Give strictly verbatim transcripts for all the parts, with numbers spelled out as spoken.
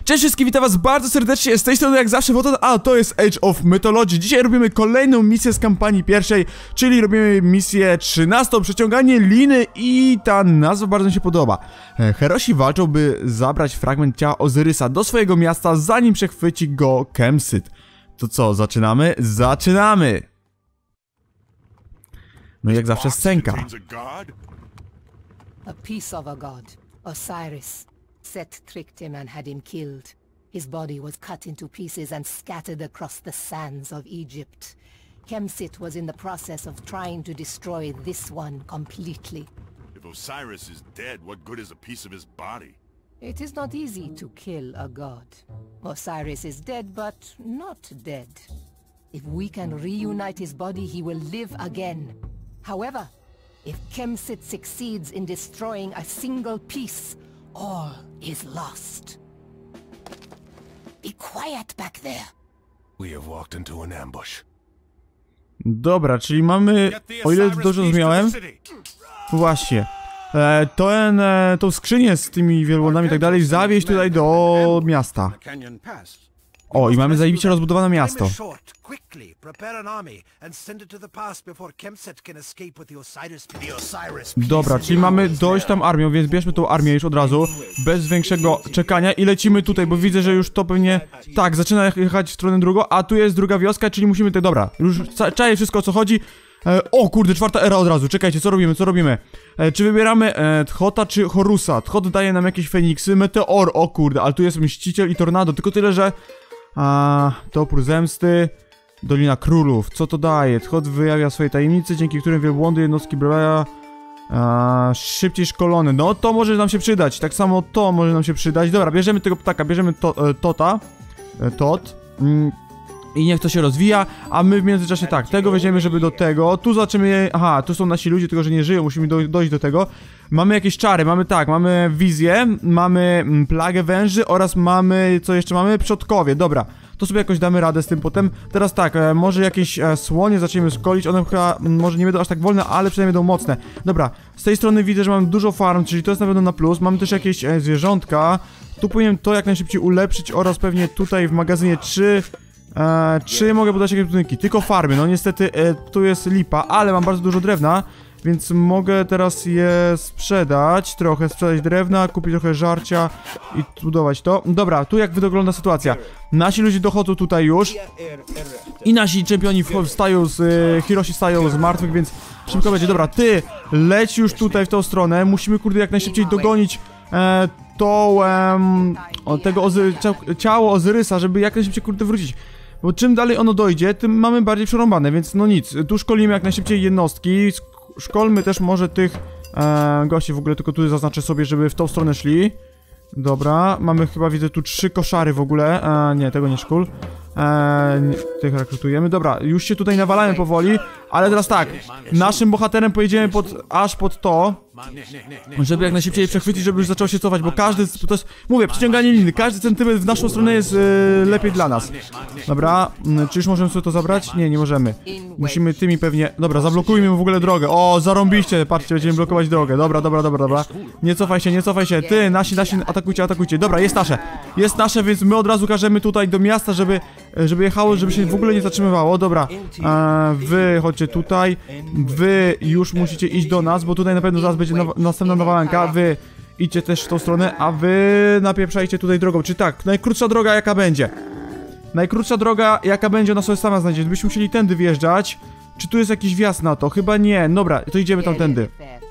Cześć wszystkim, witam was bardzo serdecznie, z tej strony jak zawsze Wotan, a to jest Age of Mythology. Dzisiaj robimy kolejną misję z kampanii pierwszej, czyli robimy misję trzynastą, przeciąganie liny i ta nazwa bardzo mi się podoba. Herosi walczą, by zabrać fragment ciała Ozyrysa do swojego miasta, zanim przechwyci go Khemsyt. To co, zaczynamy? Zaczynamy! No i jak zawsze scenka. A piece of a god, Osiris. Set tricked him and had him killed. His body was cut into pieces and scattered across the sands of Egypt. Khemsyt was in the process of trying to destroy this one completely. If Osiris is dead, what good is a piece of his body? It is not easy to kill a god. Osiris is dead, but not dead. If we can reunite his body, he will live again. However, if Khemsyt succeeds in destroying a single piece, all is lost. Be quiet back there. We have walked into an ambush. Dobra, czyli mamy, o ile dobrze zrozumiałem, właśnie, e, ten, e, tą skrzynię z tymi wielbłądami i tak dalej zawieźć tutaj do miasta. O, i mamy zajebiście rozbudowane miasto. Dobra, czyli mamy dojść tam armią, więc bierzmy tą armię już od razu, bez większego czekania i lecimy tutaj, bo widzę, że już to pewnie, tak, zaczyna jechać w stronę drugą, a tu jest druga wioska, czyli musimy tutaj, dobra, już czaję wszystko o co chodzi. E, o kurde, czwarta era od razu, czekajcie, co robimy, co robimy? E, czy wybieramy e, Tchota czy Horusa? Tchot daje nam jakieś Feniksy, Meteor, o kurde, ale tu jest Mściciel i Tornado, tylko tyle, że... A, topór zemsty, Dolina Królów, co to daje? Tchot wyjawia swoje tajemnice, dzięki którym wielbłądy jednostki Breleja szybciej szkolone. No to może nam się przydać, tak samo to może nam się przydać. Dobra, bierzemy tego ptaka, bierzemy to, e, Tota, e, Tot mm, i niech to się rozwija, a my w międzyczasie tak, tego weźmiemy, żeby do tego, tu zobaczymy, aha, tu są nasi ludzie, tylko że nie żyją, musimy do, dojść do tego. Mamy jakieś czary, mamy tak, mamy wizję, mamy mm, plagę węży oraz mamy, co jeszcze mamy? Przodkowie, dobra. To sobie jakoś damy radę z tym potem. Teraz tak, e, może jakieś e, słonie zaczniemy szkolić, one chyba m, może nie będą aż tak wolne, ale przynajmniej będą mocne. Dobra, z tej strony widzę, że mam dużo farm, czyli to jest na pewno na plus. Mamy też jakieś e, zwierzątka. Tu powinienem to jak najszybciej ulepszyć oraz pewnie tutaj w magazynie trzy... E, czy mogę podać jakieś budynki? Tylko farmy, no niestety e, tu jest lipa, ale mam bardzo dużo drewna, więc mogę teraz je sprzedać, trochę sprzedać drewna, kupić trochę żarcia i budować to. Dobra, tu jak wygląda sytuacja. Nasi ludzie dochodzą tutaj już i nasi czempioni wstają z, e, Hiroshi wstają z martwych, więc szybko będzie. Dobra, ty leć już tutaj w tą stronę, musimy kurde jak najszybciej dogonić e, to, e, tego ozy, ciało Ozyrysa, żeby jak najszybciej kurde wrócić. Bo czym dalej ono dojdzie, tym mamy bardziej przerąbane, więc no nic, tu szkolimy jak najszybciej jednostki, szkolmy też może tych e, gości, w ogóle tylko tu zaznaczę sobie, żeby w tą stronę szli. Dobra, mamy chyba, widzę tu trzy koszary w ogóle, e, nie, tego nie szkól, e, nie, tych rekrutujemy, dobra, już się tutaj nawalamy powoli, ale teraz tak, naszym bohaterem pojedziemy pod, aż pod to, żeby jak najszybciej przechwycić, żeby już zaczął się cofać, bo każdy, to jest, mówię, przyciąganie liny, każdy centymetr w naszą stronę jest e, lepiej dla nas. Dobra, czy już możemy sobie to zabrać? Nie, nie możemy. Musimy tymi pewnie, dobra, zablokujmy mu w ogóle drogę. O, zarąbiście, patrzcie, będziemy blokować drogę. Dobra, dobra, dobra, dobra. Nie cofaj się, nie cofaj się, ty, nasi, nasi, atakujcie, atakujcie. Dobra, jest nasze, jest nasze, więc my od razu każemy tutaj do miasta, żeby, żeby jechało, żeby się w ogóle nie zatrzymywało. Dobra, e, wy chodźcie tutaj, wy już musicie iść do nas, bo tutaj na pewno zaraz będzie Będzie nowa, następna nawalanka, wy idźcie też w tą stronę, a wy napieprzajcie tutaj drogą, czy tak, najkrótsza droga jaka będzie? Najkrótsza droga jaka będzie, ona sobie sama znajdzie, byśmy musieli tędy wjeżdżać, czy tu jest jakiś wjazd na to? Chyba nie, dobra, to idziemy tamtędy.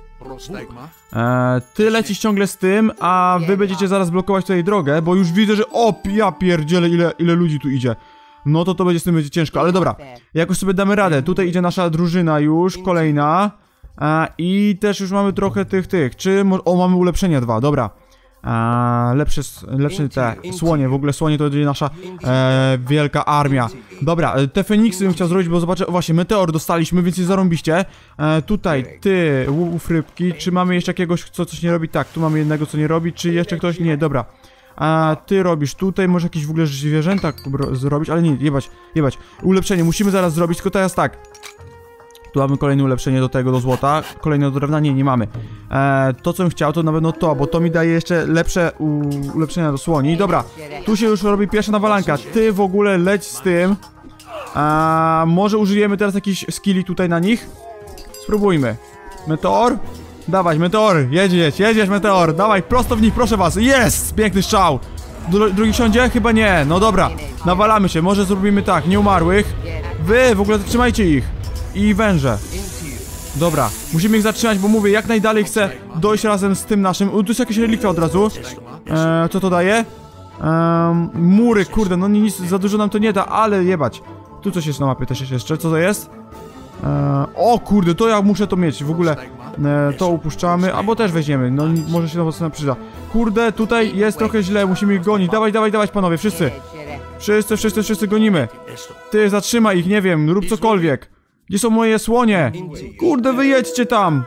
Eee, ty lecisz ciągle z tym, a wy będziecie zaraz blokować tutaj drogę, bo już widzę, że o, ja pierdzielę, ile, ile ludzi tu idzie. No to to będzie z tym będzie ciężko, ale dobra, jakoś sobie damy radę, tutaj idzie nasza drużyna już, kolejna. A, i też już mamy trochę tych, tych, czy, o, mamy ulepszenia dwa, dobra. A, lepsze, lepsze te słonie, w ogóle słonie to będzie nasza e, wielka armia. Dobra, te Feniksy bym chciał zrobić, bo zobaczę, o właśnie, meteor dostaliśmy, więc jest zarąbiście. E, tutaj, ty, łupów rybki, czy mamy jeszcze jakiegoś, co coś nie robi? Tak, tu mamy jednego, co nie robi, czy jeszcze ktoś? Nie, dobra. A ty robisz tutaj, może jakieś w ogóle zwierzęta zrobić, ale nie, jebać, jebać. Ulepszenie musimy zaraz zrobić, tylko teraz tak. Tu mamy kolejne ulepszenie do tego, do złota. Kolejne do drewna, nie, nie mamy. E, to co bym chciał, to na pewno to, bo to mi daje jeszcze lepsze u, ulepszenia do słoni. Dobra, tu się już robi pierwsza nawalanka. Ty w ogóle leć z tym. A może użyjemy teraz jakichś skilli tutaj na nich? Spróbujmy. Meteor? Dawaj, meteor, jedziesz, jedziesz, meteor. Dawaj, prosto w nich, proszę was. Jest! Piękny strzał. Dru drugi siądzie? Chyba nie. No dobra, nawalamy się. Może zrobimy tak, nieumarłych. Wy w ogóle zatrzymajcie ich. I węże. Dobra, musimy ich zatrzymać, bo mówię, jak najdalej chcę dojść razem z tym naszym. U, tu jest jakieś relikwia od razu. E, co to daje? E, mury, kurde, no nic za dużo nam to nie da, ale jebać. Tu coś jest na mapie też jeszcze, co to jest? E, o kurde, to ja muszę to mieć, w ogóle e, to upuszczamy, albo też weźmiemy, no może się to przyda. Kurde, tutaj jest trochę źle, musimy ich gonić, dawaj, dawaj, dawaj panowie, wszyscy. Wszyscy, wszyscy, wszyscy gonimy. Ty, zatrzymaj ich, nie wiem, rób cokolwiek. Gdzie są moje słonie? Kurde, wyjedźcie tam.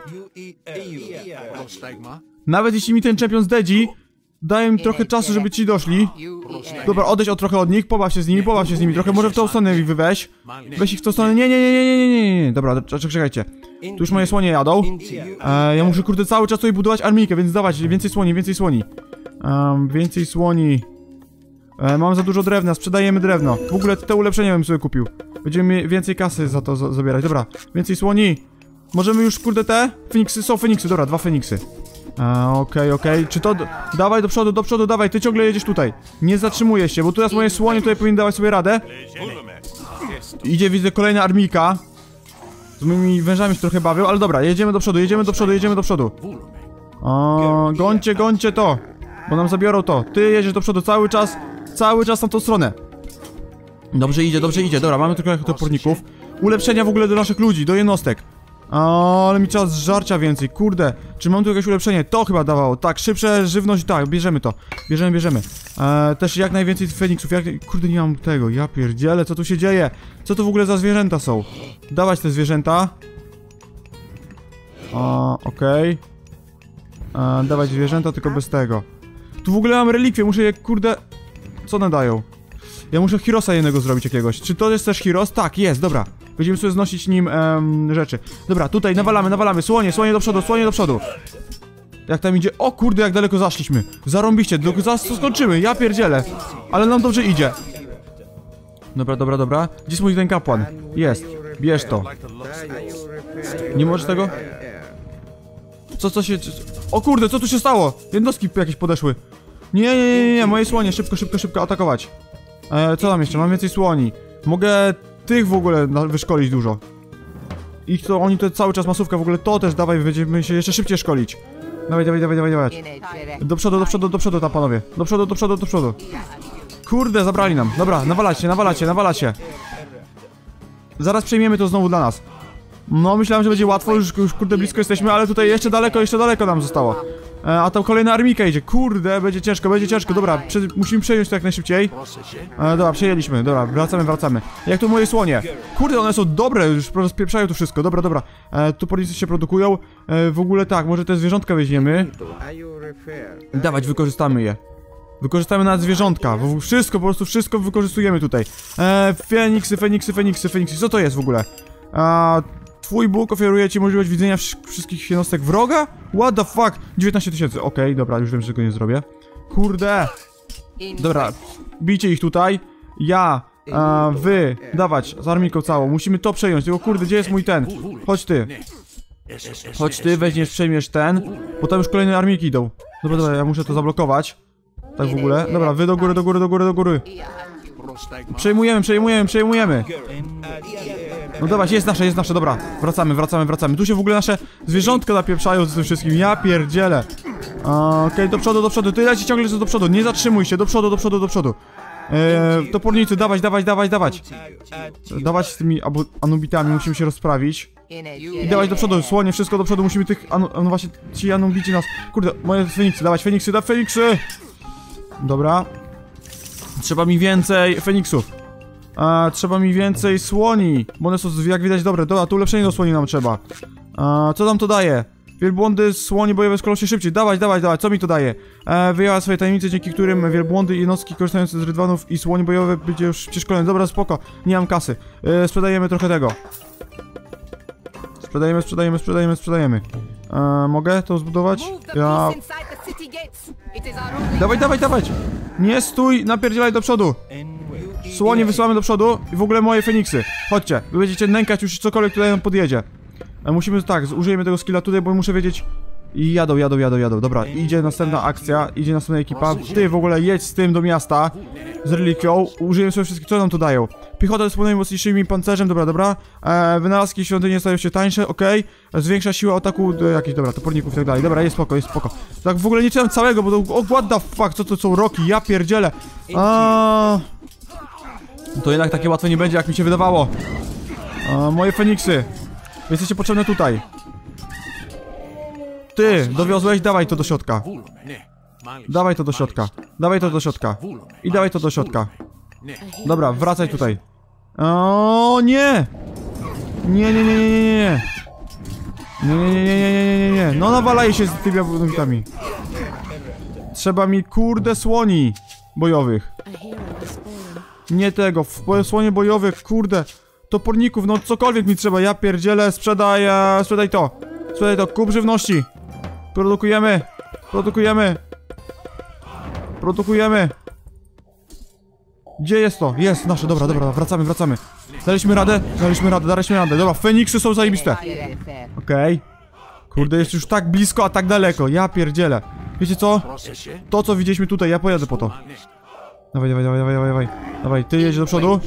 Nawet jeśli mi ten czempion zdedzi, daję im trochę czasu, żeby ci doszli. Dobra, odejdź od trochę od nich, pobaw się z nimi, pobaw się z nimi trochę, może w tą stronę ich wyweź. Weź ich w tą stronę, nie, nie, nie, nie, nie, nie, nie, nie. Dobra, czekajcie. Tu już moje słonie jadą. E, ja muszę, kurde, cały czas tutaj budować armijkę, więc dawać więcej słoni, więcej słoni. Um, więcej słoni. E, mam za dużo drewna, sprzedajemy drewno. W ogóle te ulepszenia bym sobie kupił. Będziemy więcej kasy za to za zabierać. Dobra, więcej słoni. Możemy już, kurde, te? Feniksy, są feniksy, dobra, dwa feniksy. Okej, okej, okay. Czy to... Dawaj do przodu, do przodu, dawaj, ty ciągle jedziesz tutaj. Nie zatrzymujesz się, bo teraz moje słonie tutaj powinny dawać sobie radę. Idzie, widzę, kolejna armijka. Z moimi wężami się trochę bawią, ale dobra, jedziemy do przodu, jedziemy do przodu, jedziemy do przodu. O, gońcie, gońcie to. Bo nam zabiorą to. Ty jedziesz do przodu cały czas, cały czas na tą stronę. Dobrze idzie, dobrze idzie, dobra, mamy tylko toporników. Ulepszenia w ogóle do naszych ludzi, do jednostek. O, ale mi trzeba zżarcia więcej, kurde. Czy mam tu jakieś ulepszenie? To chyba dawało, tak, szybsze żywność, tak, bierzemy to. Bierzemy, bierzemy. E, też jak najwięcej feniksów, jak... Kurde, nie mam tego, ja pierdzielę, co tu się dzieje? Co to w ogóle za zwierzęta są? Dawać te zwierzęta. O, okej. Okay. Dawać zwierzęta, tylko bez tego. Tu w ogóle mam relikwie, muszę je, kurde... Co one dają? Ja muszę Herosa jednego zrobić jakiegoś. Czy to jest też Heros? Tak, jest, dobra. Będziemy sobie znosić nim em, rzeczy. Dobra, tutaj nawalamy, nawalamy. Słonie, słonie do przodu, słonie do przodu. Jak tam idzie? O kurde, jak daleko zaszliśmy. Zarąbiście, do, zaraz to skończymy, ja pierdzielę. Ale nam dobrze idzie. Dobra, dobra, dobra. Gdzie jest mój ten kapłan? Jest, bierz to. Nie możesz tego? Co, co się... O kurde, co tu się stało? Jednostki jakieś podeszły. Nie, nie, nie, nie, nie, moje słonie, szybko, szybko, szybko atakować. E, co tam jeszcze? Mam więcej słoni. Mogę tych w ogóle wyszkolić dużo. Ich to, oni to cały czas masówka, w ogóle to też dawaj, będziemy się jeszcze szybciej szkolić. Dawaj, dawaj, dawaj, dawaj, dawaj. Do przodu, do przodu, do przodu tam panowie. Do przodu, do przodu, do przodu. Kurde, zabrali nam. Dobra, nawalać się, nawalać się, nawalać się. Zaraz przejmiemy to znowu dla nas. No, myślałem, że będzie łatwo, już, już kurde blisko jesteśmy, ale tutaj jeszcze daleko, jeszcze daleko nam zostało. E, a tam kolejna armijka idzie, kurde, będzie ciężko, będzie ciężko, dobra, prze musimy przejąć to jak najszybciej. E, dobra, przejęliśmy, dobra, wracamy, wracamy. Jak tu moje słonie? Kurde, one są dobre, już rozpieprzają tu wszystko, dobra, dobra. E, tu policy się produkują, e, w ogóle tak, może te zwierzątka weźmiemy. Dawać, wykorzystamy je. Wykorzystamy nawet zwierzątka, bo wszystko, po prostu wszystko wykorzystujemy tutaj. E, Feniksy, Feniksy, Feniksy, Feniksy, co to jest w ogóle? E, Twój Bóg oferuje ci możliwość widzenia wszystkich jednostek wroga? What the fuck? dziewiętnaście tysięcy, okej, okay, dobra, już wiem, że tego nie zrobię. Kurde. Dobra, bijcie ich tutaj. Ja, a, wy, dawać z armiką całą, musimy to przejąć, tylko kurde, gdzie jest mój ten? Chodź ty. Chodź ty, weźmiesz, przejmiesz ten, bo tam już kolejne armijki idą. Dobra, dobra, ja muszę to zablokować. Tak w ogóle. Dobra, wy do góry, do góry, do góry, do góry. Przejmujemy, przejmujemy, przejmujemy. No dobra, jest nasze, jest nasze, dobra. Wracamy, wracamy, wracamy. Tu się w ogóle nasze zwierzątka napieprzają z tym wszystkim. Ja pierdzielę. Okej, okay, do przodu, do przodu. Ty leci ciągle do przodu. Nie zatrzymuj się, do przodu, do przodu, do przodu. Eee, topornicy, dawać, dawać, dawać, dawać. Dawać z tymi anubitami, musimy się rozprawić. I dawać do przodu, słonie, wszystko do przodu. Musimy tych, anu, no właśnie, ci anubici nas. Kurde, moje feniksy, dawać, feniksy, da feniksy. Dobra. Trzeba mi więcej feniksów. A, trzeba mi więcej słoni, bo one są, jak widać, dobre. Dobra, tu ulepszenie do słoni nam trzeba. A, co nam to daje? Wielbłądy, słoni bojowe szkolą się szybciej. Dawać, dawać, dawać, co mi to daje? E, wyjęła swoje tajemnice, dzięki którym wielbłądy i jednostki korzystające z rydwanów i słoni bojowe będzie już przeszkolone. Dobra, spoko, nie mam kasy. E, sprzedajemy trochę tego. Sprzedajemy, sprzedajemy, sprzedajemy, sprzedajemy. E, mogę to zbudować? Move the Ja... beast inside the city gates. It is our only Dawaj, dawaj, dawaj! Nie stój, napierdzielaj do przodu! Słonie wysyłamy do przodu i w ogóle moje Feniksy. Chodźcie, wy będziecie nękać już cokolwiek tutaj nam podjedzie. E, musimy, tak, użyjemy tego skilla tutaj, bo muszę wiedzieć... I jadą, jadą, jadą, jadą. Dobra, idzie następna akcja, idzie następna ekipa. Ty w ogóle jedź z tym do miasta. Z relikwią. Użyjemy sobie wszystkich, co nam to dają. Piechota z najmocniejszymi pancerzem, dobra, dobra. E, wynalazki świątynie stają się tańsze, okej. Okay. Zwiększa siła ataku, e, jakichś, dobra, toporników i tak dalej. Dobra, jest spoko, jest spoko. Tak w ogóle nie czytam całego, bo to, o, what the fuck, co to są roki, ja pierdzielę. A... To jednak takie łatwe nie będzie, jak mi się wydawało. A, moje Feniksy. Jesteście potrzebne tutaj. Ty, dowiozłeś? Dawaj to do środka. Dawaj to do środka. Dawaj to do środka. I dawaj to do środka. Dobra, wracaj tutaj. O nie! Nie, nie, nie, nie, nie, nie. Nie, nie, nie, nie, nie, nie, nie, nie. No nawalaj się z tymi jabłonowitami. Trzeba mi kurde słoni bojowych. Nie tego, w słonie bojowych, kurde. Toporników, no cokolwiek mi trzeba, ja pierdzielę, sprzedaj, e, sprzedaj to. Sprzedaj to, kup żywności. Produkujemy, produkujemy. Produkujemy. Gdzie jest to? Jest, nasze, dobra, dobra, wracamy, wracamy. Daliśmy radę, daliśmy radę, daliśmy radę. Dobra, Feniksy są zajebiste. Okej. Okay. Kurde, jest już tak blisko, a tak daleko, ja pierdzielę. Wiecie co? To, co widzieliśmy tutaj, ja pojadę po to. Dawaj, dawaj, dawaj, dawaj, dawaj. Dawaj, ty jedź do przodu.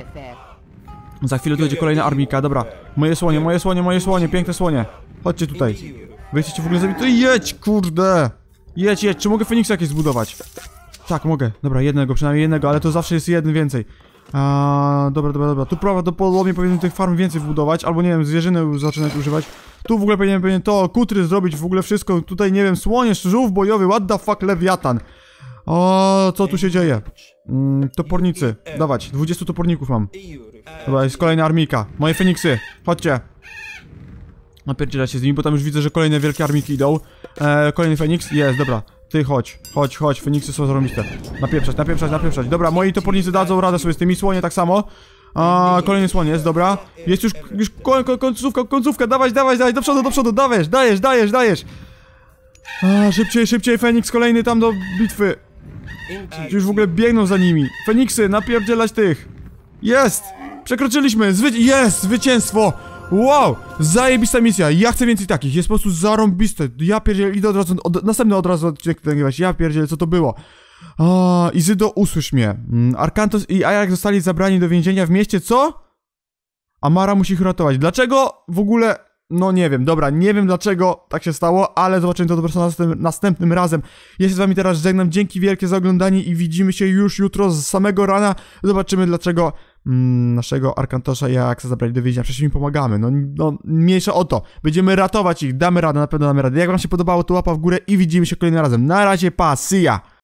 Za chwilę tu będzie kolejna armika, dobra. Moje słonie, moje słonie, moje słonie, piękne słonie. Chodźcie tutaj. Wy chcecie w ogóle zabić? To jedź, kurde. Jedź, jedź, czy mogę Feniksa jakieś zbudować? Tak, mogę. Dobra, jednego, przynajmniej jednego, ale to zawsze jest jeden więcej. A, dobra, dobra, dobra. Tu prawdopodobnie powinien tych farm więcej wbudować, albo nie wiem, zwierzyny zaczynać używać. Tu w ogóle powinien, powinien to, kutry zrobić, w ogóle wszystko. Tutaj, nie wiem, słonie, żółw bojowy, what the fuck, lewiatan. O, co tu się dzieje? Mm, topornicy, dawać, dwudziestu toporników mam. Dobra, jest kolejna armika. Moje Feniksy, chodźcie. Napierdzielać się z nimi, bo tam już widzę, że kolejne wielkie armiki idą. E, kolejny Feniks, jest, dobra. Ty chodź, chodź, chodź, Feniksy są zarobiste. Napieprzać, napieprzać, napieprzać. Dobra, moi topornicy dadzą radę sobie z tymi, słonie tak samo. A, kolejny słonie, jest, dobra. Jest już, już ko ko końcówka, końcówka, dawać, dawać, dawać, do przodu, do przodu, dajesz, dajesz, dajesz, dajesz. A, szybciej, szybciej, Feniks kolejny tam do bitwy. Już w ogóle biegną za nimi. Feniksy, napierdzielać tych. Jest! Przekroczyliśmy! Zwy jest! Zwycięstwo! Wow! Zajebista misja! Ja chcę więcej takich. Jest po prostu zarąbiste. Ja pierdzielę, idę od razu, od, następny od razu odcinek nagrywać. Ja pierdzielę, co to było? A, Izydo, usłysz mnie. Mm, Arkantos i Ajax zostali zabrani do więzienia w mieście, co? Amara musi ich uratować. Dlaczego w ogóle... No nie wiem, dobra, nie wiem dlaczego tak się stało, ale zobaczymy to dopiero następnym, następnym razem. Ja się z wami teraz żegnam, dzięki wielkie za oglądanie i widzimy się już jutro z samego rana. Zobaczymy dlaczego mm, naszego Arkantosza i Ajaxa zabrali do więzienia, przecież im pomagamy, no, no mniejsza o to. Będziemy ratować ich, damy radę, na pewno damy radę. Jak wam się podobało, to łapa w górę i widzimy się kolejnym razem. Na razie, pa, see ya!